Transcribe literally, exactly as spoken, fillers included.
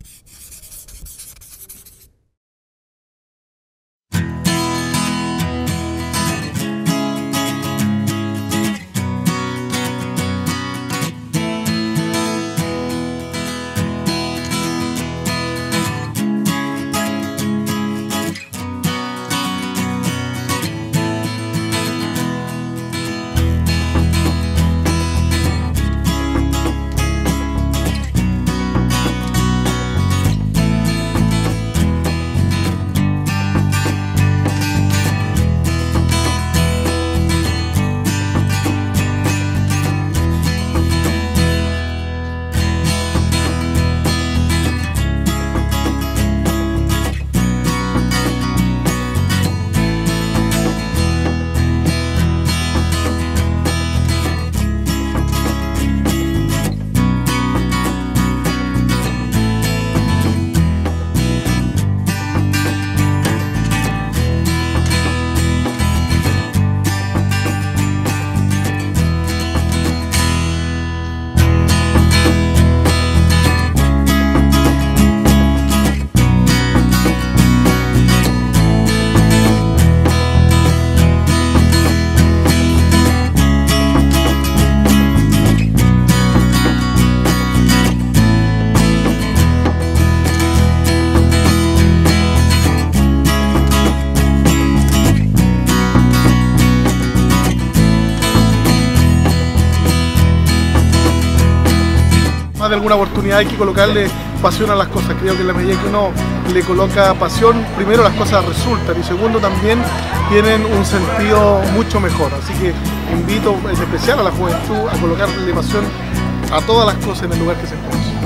De alguna oportunidad hay que colocarle pasión a las cosas. Creo que en la medida que uno le coloca pasión, primero las cosas resultan y segundo también tienen un sentido mucho mejor. Así que invito en especial a la juventud a colocarle pasión a todas las cosas en el lugar que se encuentra.